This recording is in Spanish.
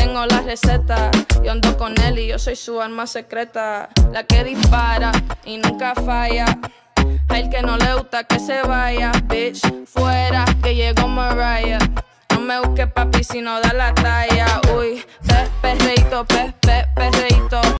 tengo la receta. Yo ando con él y yo soy su arma secreta. La que dispara y nunca falla. A él que no le gusta que se vaya. Bitch, fuera que llegó Mariah. No me busques papi si no da la talla. Uy, perreíto, perreíto.